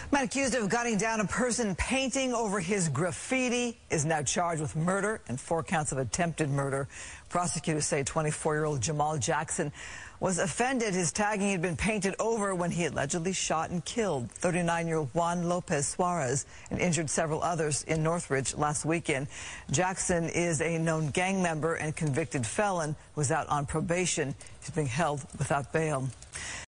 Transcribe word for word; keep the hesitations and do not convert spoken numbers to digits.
Man accused of gunning down a person painting over his graffiti is now charged with murder and four counts of attempted murder. Prosecutors say twenty-four-year-old Jamal Jackson was offended his tagging had been painted over when he allegedly shot and killed thirty-nine-year-old Juan Lopez-Suarez and injured several others in Northridge last weekend. Jackson is a known gang member and convicted felon who was out on probation. He's being held without bail.